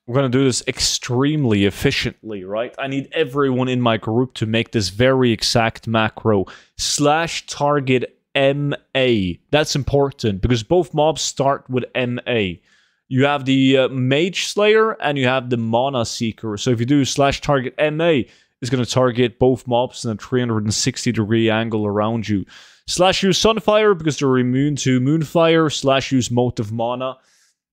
We're going to do this extremely efficiently, right? I need everyone in my group to make this very exact macro. /target MA. That's important because both mobs start with MA. You have the Mage Slayer and you have the Mana Seeker. So if you do /target MA, it's going to target both mobs in a 360-degree angle around you. /use Sunfire because they're immune to Moonfire. /use Motive Mana